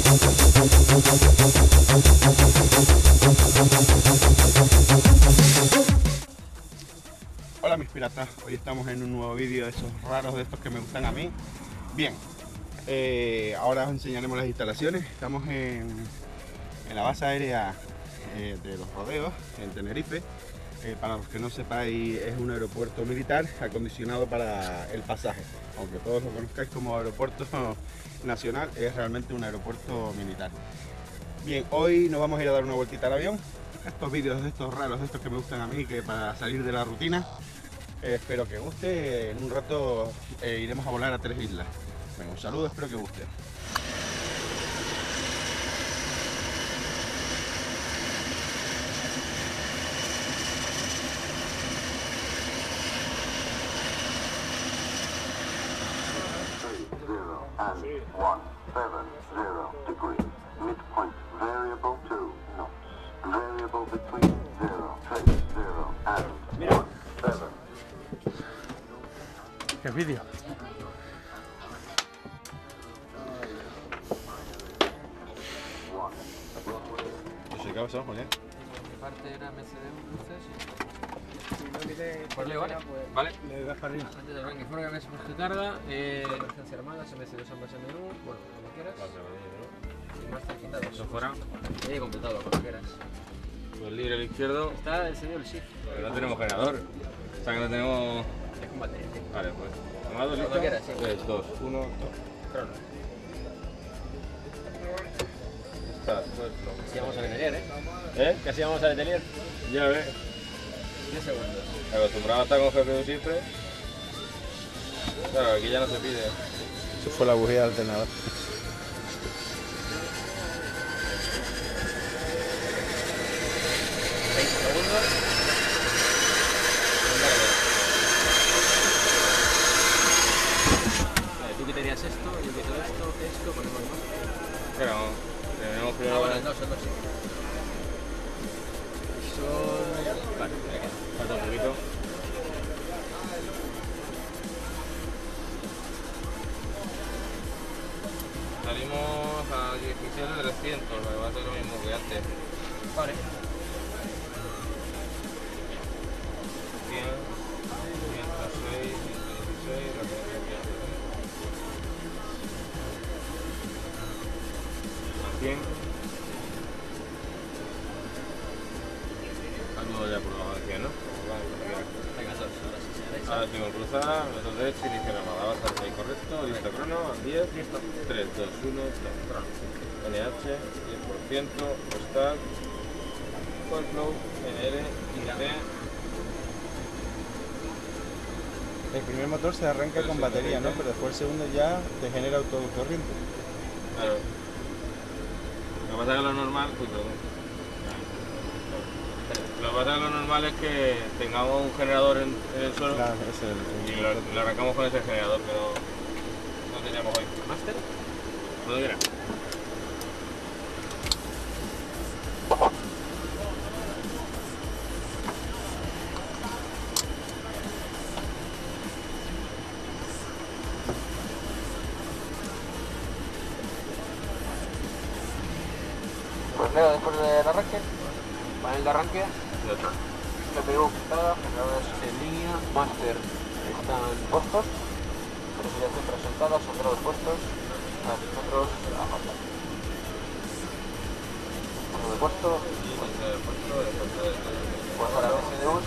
Hola mis piratas, hoy estamos en un nuevo vídeo de esos raros, de estos que me gustan a mí. Bien, ahora os enseñaremos las instalaciones. Estamos en la base aérea de Los Rodeos, en Tenerife. Para los que no sepáis, es un aeropuerto militar acondicionado para el pasaje. Aunque todos lo conozcáis como aeropuerto nacional, es realmente un aeropuerto militar. Bien, hoy nos vamos a ir a dar una vueltita al avión. Estos vídeos de estos raros, de estos que me gustan a mí, que para salir de la rutina. Espero que guste. En un rato iremos a volar a 3 islas. Bueno, un saludo, espero que guste. ¿Qué vídeo? ¿Qué pasó, Julián? Parte era MCD luces y... Pues leo, ¿vale? Vale. Le das para arriba. Antes del ranking fuera que ves que carga, emergencia armada, MS2 ambas menú, bueno, como quieras. Y más quitado. Eso fuera. Y completado, como quieras. Pues libre al izquierdo. Está encendido el shift. Pero no tenemos generador. O sea que no tenemos. Es con batería. Vale, pues. Tomado, listo. Cuando quieras, sí. 3, 2, 1, go. Crono. Estás, Casi vamos al atelier, ¿Eh? Casi vamos al atelier. Ya ves. 10 segundos. Acostumbrado a estar con GPU siempre. Claro, aquí ya no se pide. Eso fue la bujía del alternador. 20 segundos. Vale, tú quitarías esto, yo quito esto, ponemos más. Pero tenemos primero. Ah, bueno, el 2, el 2 sí. Son... Vale, venga, Falta un poquito. Salimos a 17.300, va a ser lo mismo que antes. vale. 100, 106, 116, la que a 100. Algo ya por la avance, ¿no? Venga, 2, ahora sí se derecha. Ahora tengo que cruzar, meto derecho, inicio la mala, vas a ser correcto, listo crono, al 10, Listo. 3, 2, 1, crono. NH, 10%, postal, Flow, NL, IC. El primer motor se arranca con batería, ¿no? Pero después el segundo ya te genera autocorriente. Claro. Lo que pasa es que lo normal, Lo que pasa es que lo normal es que tengamos un generador en el suelo. Claro, ese es Y lo arrancamos con ese generador, pero no teníamos hoy. ¿Máster? Cuando quieras. Pues leo después del arranque. Panel de arranque. Ya está. CPU quitada, generadores en línea, máster están puestos, presentación presentada, sonderos puestos, metros a falta. Uno de puesto, pues para MSDUs,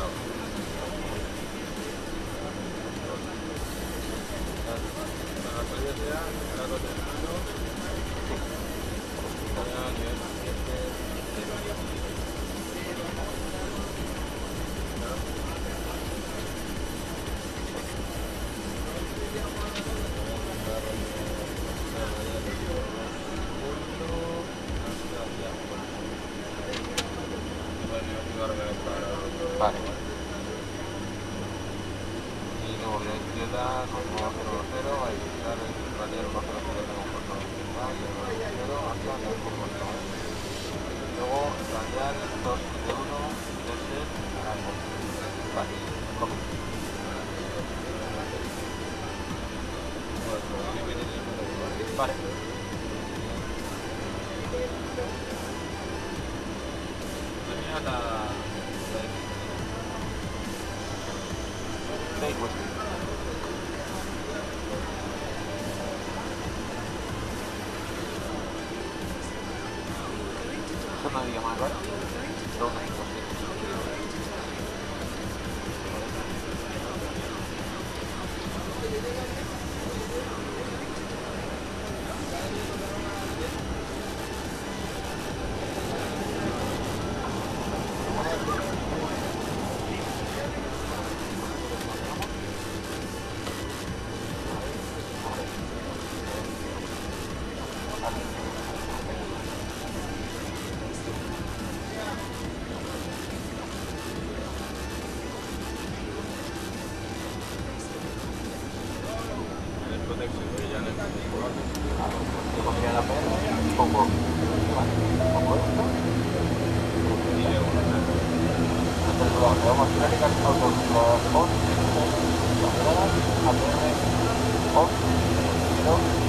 vale. Y luego le queda como 0,0 a editar el radial bajo la que tengo puesto principal y el 0 hacia el puerto. Luego radial 271 desde Aragón. Vale, copy. Vale. a la... Sí, pues sí. Eso no había más, ¿verdad? No, no sé. El protección, que ya no es Yo cogía la pena, pongo, vale, pongo esto, y de una. entonces lo vamos a tirar y casi con los on, APR, on, pero,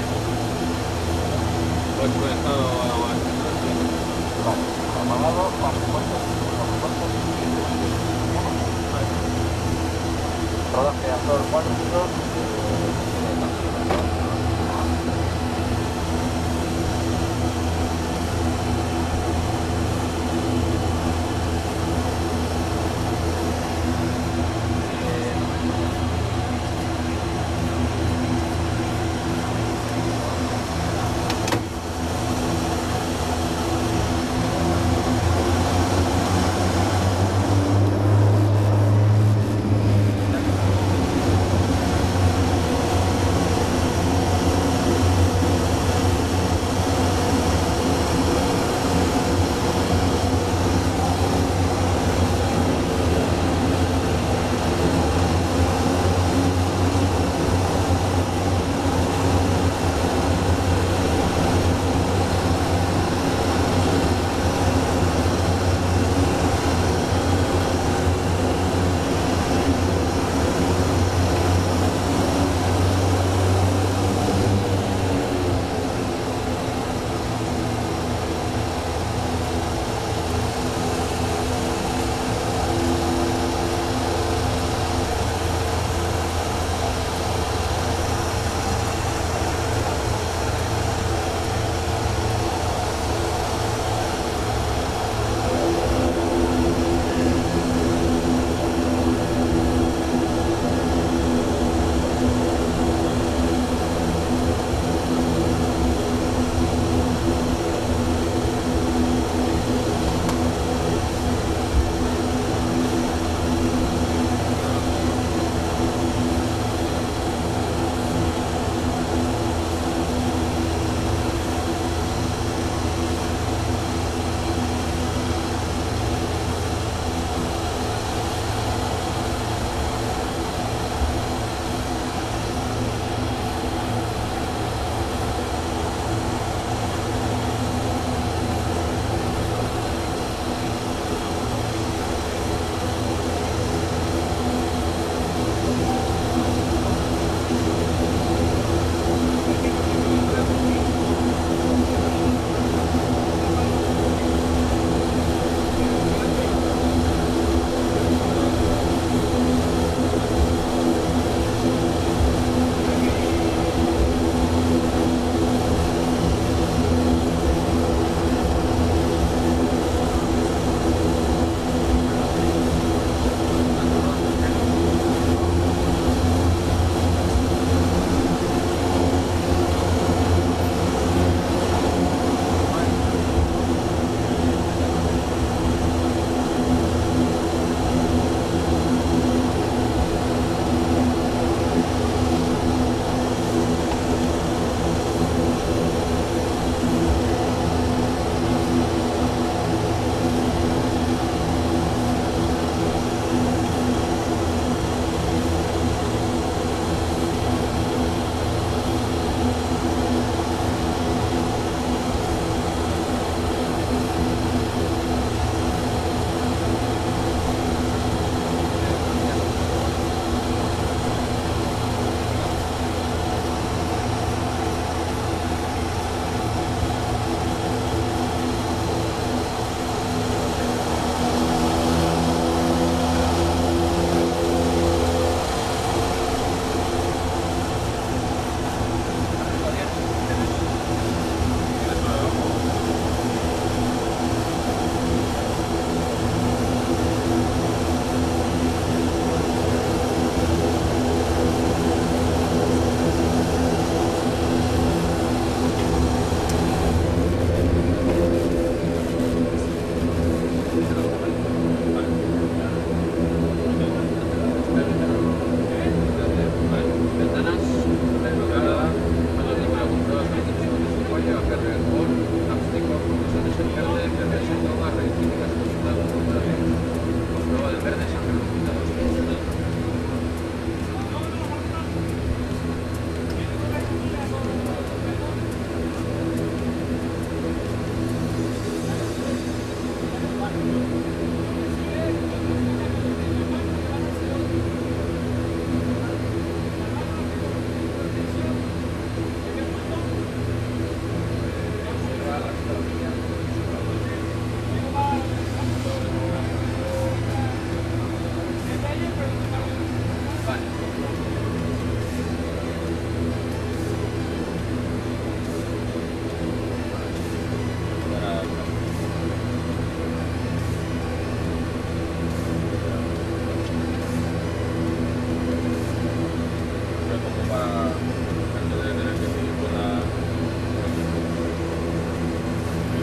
Pues estado vale, apagado, vale, puestos, rodaje actor 4 minutos, Como para antes de tener que seguir con la...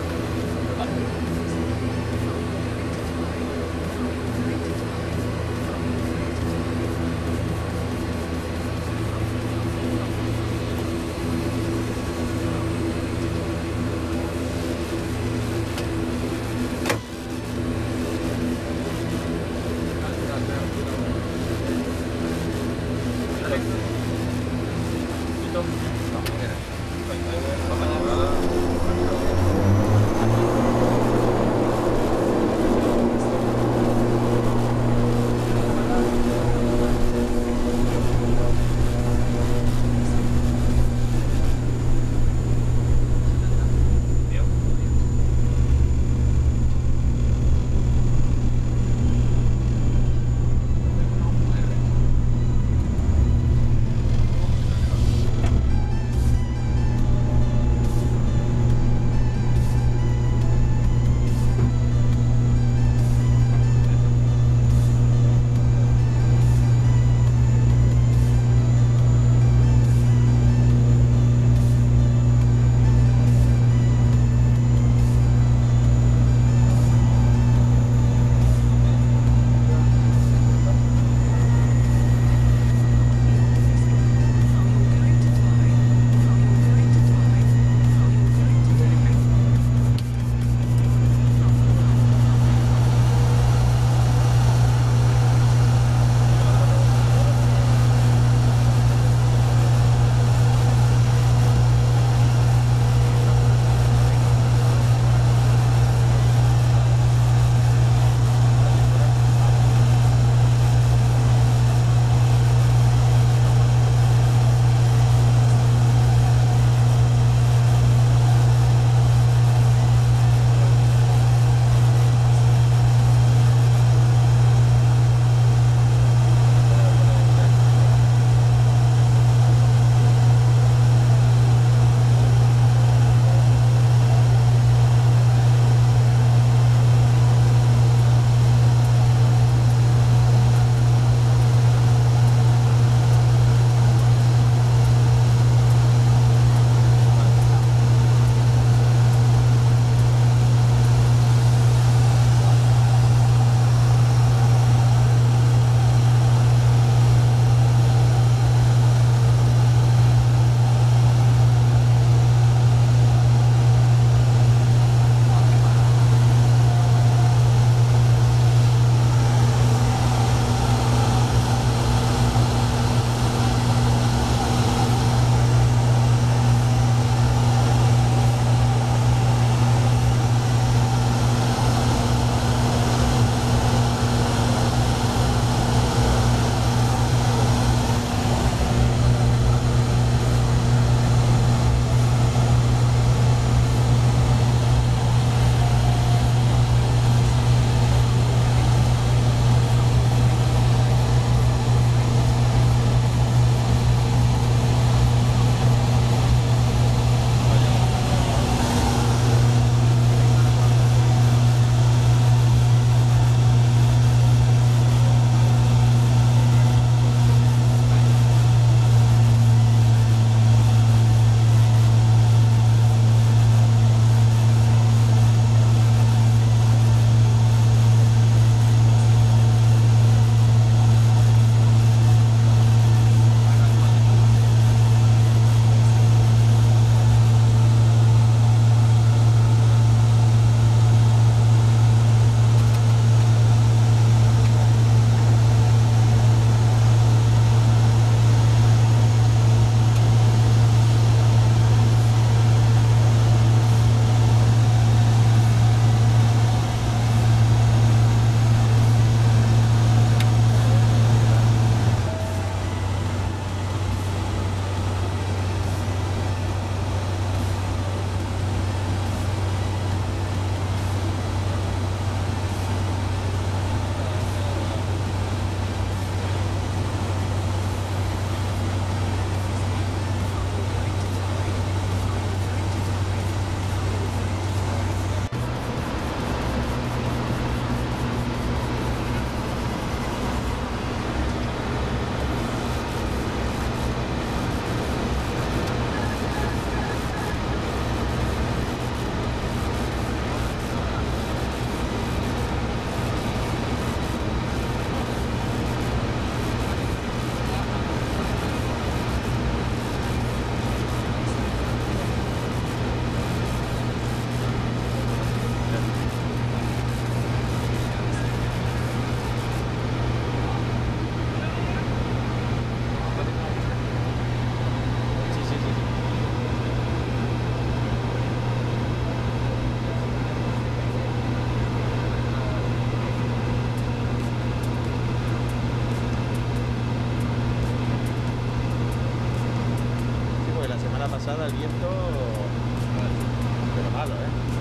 pasada el viento, pero malo,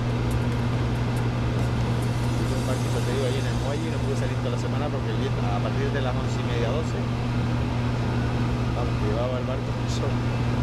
Hice un barquito, te digo, ahí en el muelle y no pude salir toda la semana porque el viento, a partir de las 11:30, 12, vamos, que llevaba el barco con sol.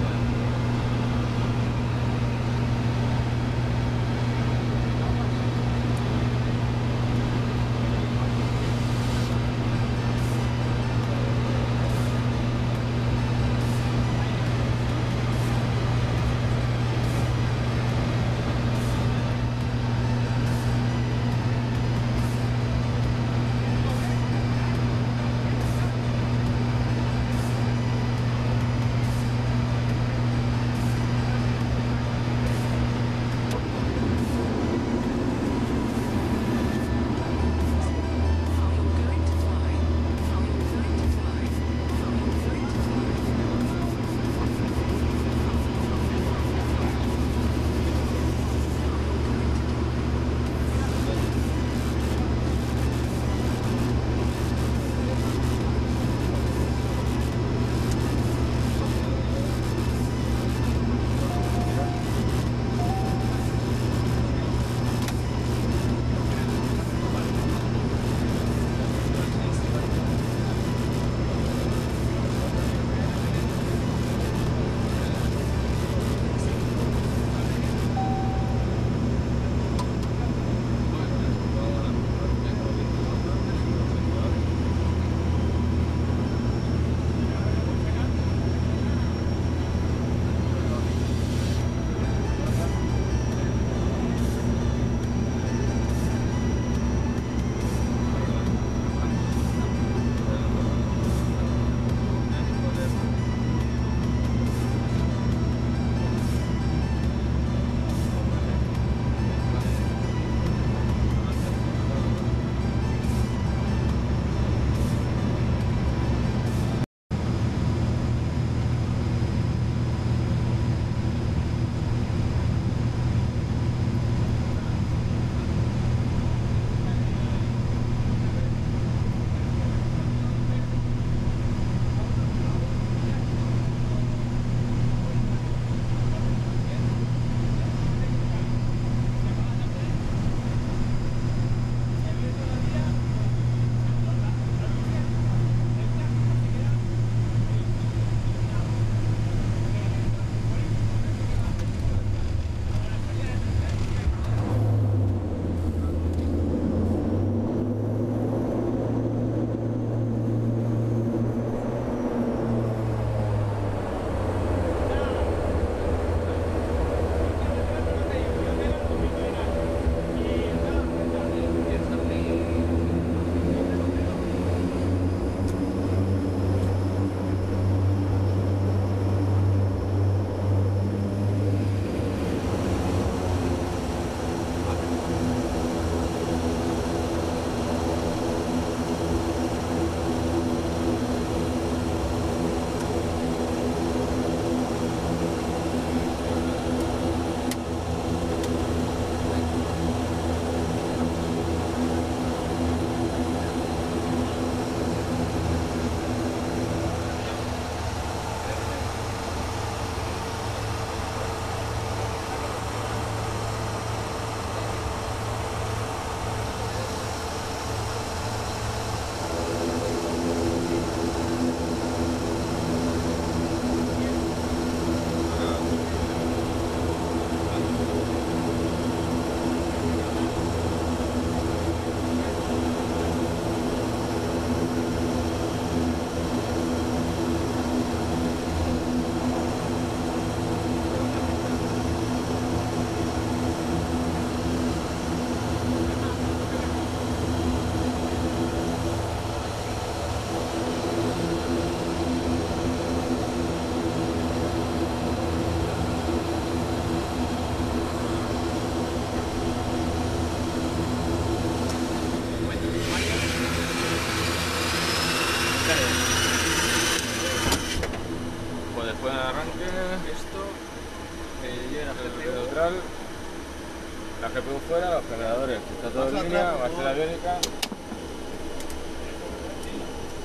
La GPU fuera, los generadores, está todo en línea, va a ser aviónica.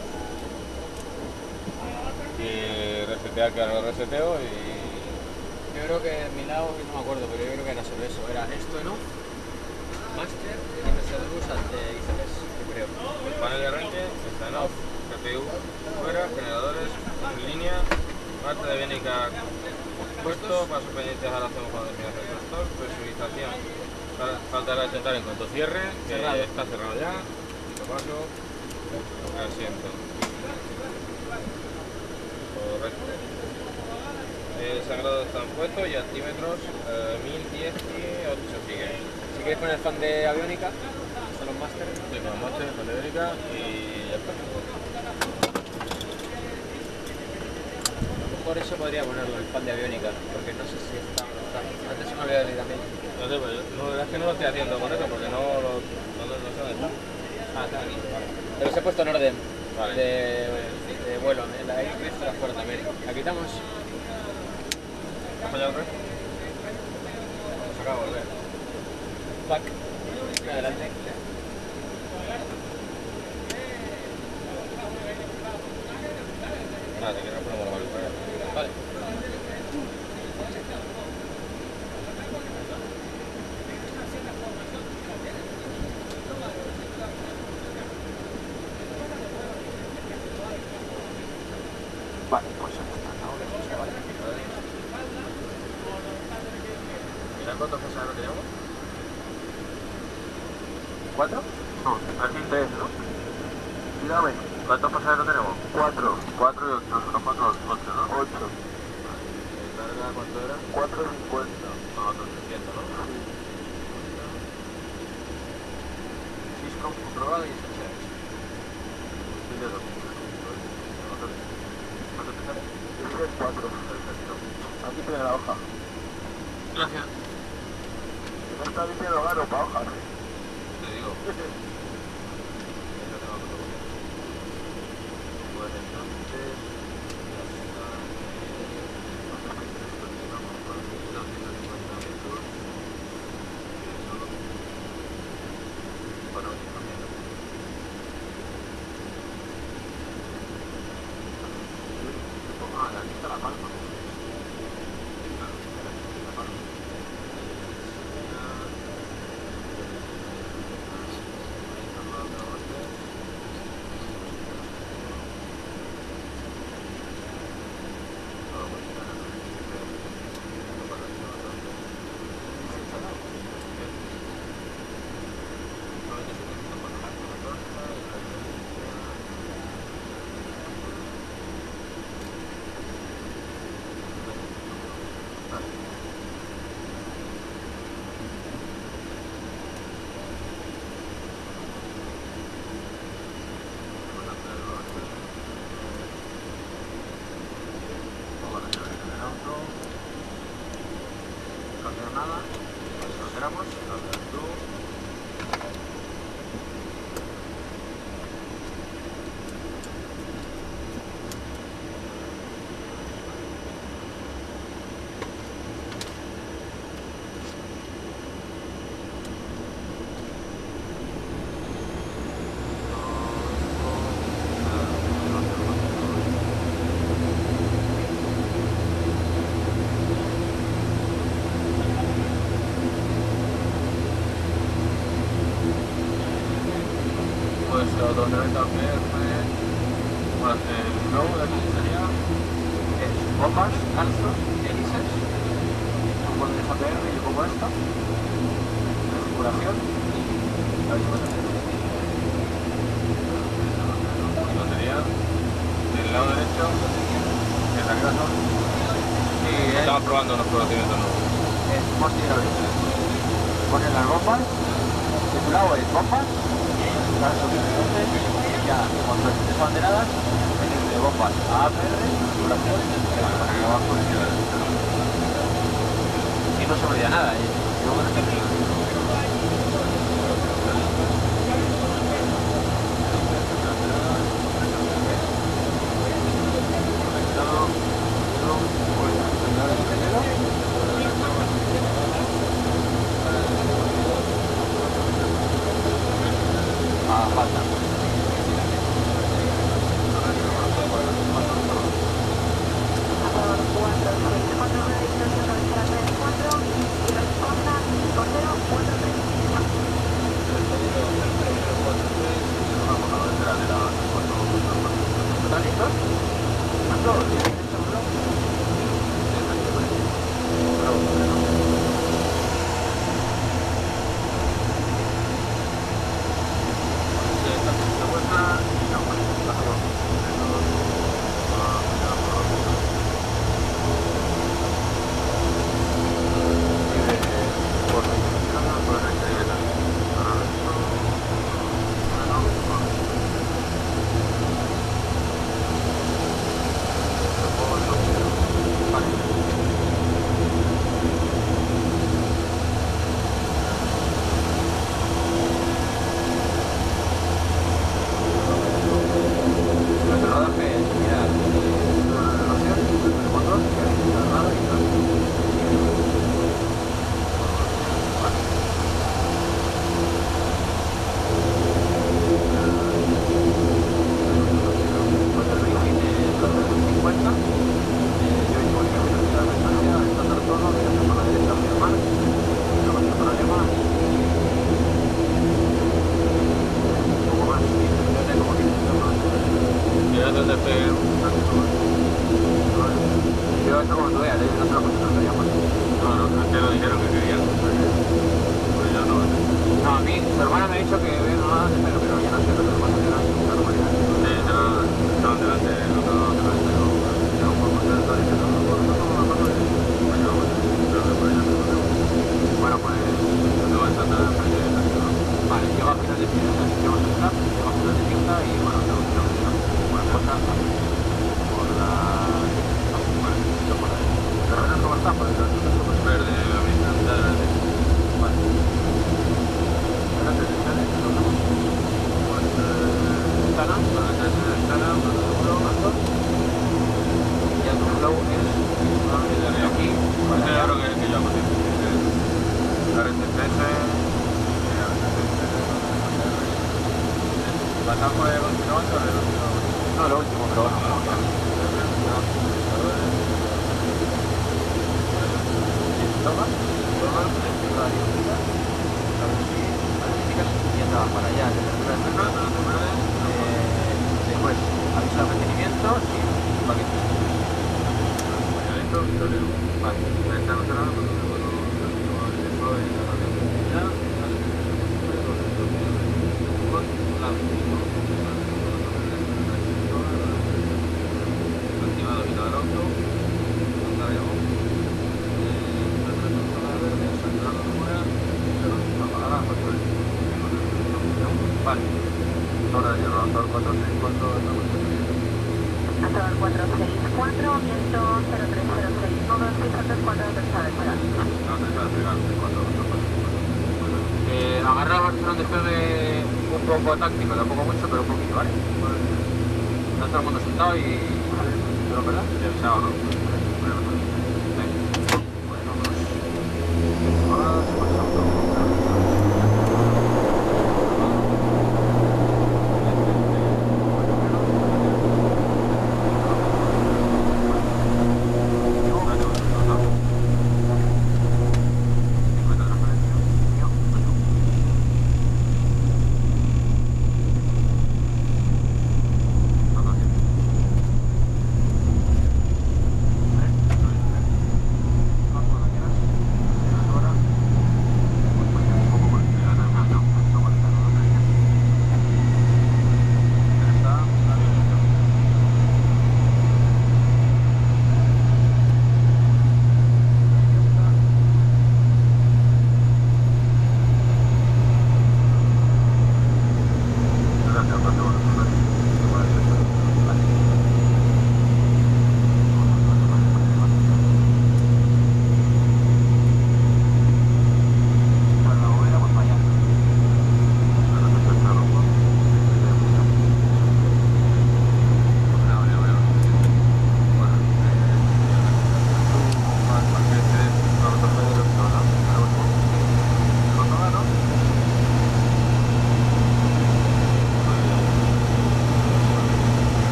Y resetear, que ahora lo reseteo y Yo creo que en mi lado, no me acuerdo, pero yo creo que era sobre eso. Era esto, ¿no? Master y MS2 ante ICLS, yo creo. El panel de arranque está en off, GPU fuera, generadores en línea, parte de aviónica puesto, pasos pendientes ahora hacemos cuando termine el tractor, presurización. Faltará intentar en cuanto cierre, que Cerrado. está cerrado ya, lo paso, asiento. Correcto. Sangrado están puestos y altímetros 1018 sigue. Si quieres poner fan de aviónica, son los Master. Sí, con máster, con aviónica y ya está. A lo mejor eso podría ponerlo, el fan de aviónica, porque no sé si está o no está. Antes se me había olvidado también. No sé, pues es que no lo estoy haciendo con eso porque no sé dónde está. Ah, está aquí, vale. Te los he puesto en orden Vale. de vuelo, en la X de la fuera también. La quitamos. ¿Has fallado otra vez? Nos acaba de volver. Back. Adelante. Nada, te quiero poner la válvula. Vale. Vale, pues ahí está, ahora sí se vale. Mira cuántos pasajeros tenemos. ¿4? No, aquí 3, ¿no? Dígame. ¿Cuántos pasajeros tenemos? 4. 4 y 8, los 4, 8, ¿no? 8. ¿Carga cuánto era? 4.50. Son otros 300, ¿no? Syscom comprobado y SHS. Sí, de 2. ¿Cuánto te sale? 4. Perfecto. Aquí tiene la hoja. Gracias. No está diciendo gano para hojas. Te digo. Eso tengo que probar. Pues entonces... aquí está la palma. Pues 290 pm, bueno, el logo de aquí sería bombas, calzos, hélices, un buen de JPR y yo pongo esto, la circulación y la disposición. Esto sería del lado derecho, que arriba son, y estamos probando unos conocimientos nuevos. Es más tirable. Ponen las bombas, de tu lado es bombas, entonces ya cuando estés banderadas, de bombas a APR, circulación, y no se olvida nada. Y luego falta. dicho que ven más de pelo, pero ya no sé lo que pasa, ya no sé la normalidad. Sí, no, delante, no, pero un poco de todo diciendo, bueno, pues no va a estar nada frente de la ciudad. Vale, llego a final de fiesta, llego a entrar, llego a final de fiesta y bueno, tengo que hacer una cosa por la... Bueno, yo por ahí. Pero no cómo está, por el verde, la mitad, verde. Vale. Espérate, pues ventana, para la ventana, para seguro, Andor. Y el flow es de aquí, para allá. Creo que yo hago la RTCS, ¿pasamos por el último o el último? No, lo último, pero bueno. Toma, y entraba para allá, después aviso de mantenimiento y paquete. Vale, estamos hablando activado quitado el auto, vale, ahora llevo a todo el 464 hasta el 464, viento 0306, modo 604 de tercera espera. Agarra a Barcelona después de un poco táctico, tampoco mucho, pero un poquito, ¿vale? Está todo el mundo sentado y... ¿Pero verdad? Te he avisado, ¿no? Venga. Bueno, pues... Ahora se pasa un poco.